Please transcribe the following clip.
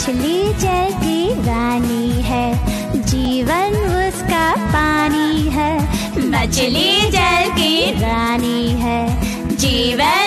मछली जल की रानी है, जीवन उसका पानी है। मछली जल की रानी है, जीवन